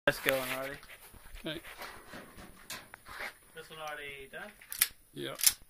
Let's go already. Okay. This one already done? Yeah.